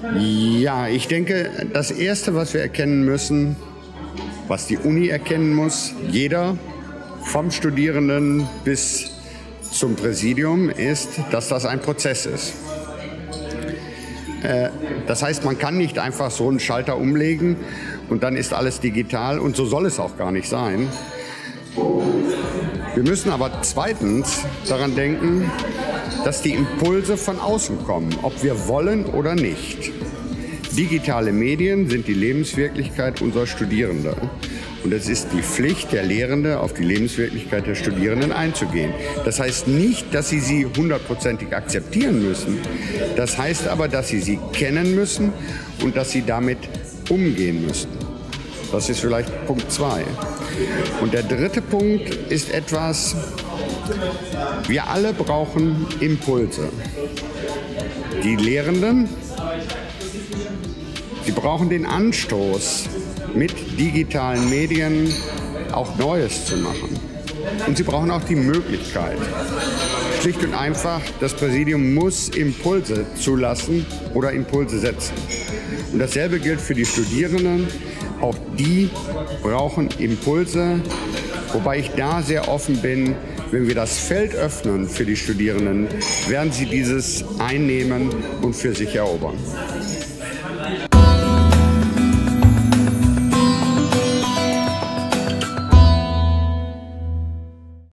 Ja, ich denke, das Erste, was wir erkennen müssen, was die Uni erkennen muss, jeder, vom Studierenden bis zum Präsidium, ist, dass das ein Prozess ist. Das heißt, man kann nicht einfach so einen Schalter umlegen und dann ist alles digital, und so soll es auch gar nicht sein. Wir müssen aber zweitens daran denken, dass die Impulse von außen kommen, ob wir wollen oder nicht. Digitale Medien sind die Lebenswirklichkeit unserer Studierenden. Und es ist die Pflicht der Lehrenden, auf die Lebenswirklichkeit der Studierenden einzugehen. Das heißt nicht, dass sie hundertprozentig akzeptieren müssen. Das heißt aber, dass sie kennen müssen und dass sie damit umgehen müssen. Das ist vielleicht Punkt 2. Und der dritte Punkt ist etwas, wir alle brauchen Impulse. Die Lehrenden, sie brauchen den Anstoß, mit digitalen Medien auch Neues zu machen. Und sie brauchen auch die Möglichkeit. Schlicht und einfach, das Präsidium muss Impulse zulassen oder Impulse setzen. Und dasselbe gilt für die Studierenden. Auch die brauchen Impulse, wobei ich da sehr offen bin. Wenn wir das Feld öffnen für die Studierenden, werden sie dieses einnehmen und für sich erobern.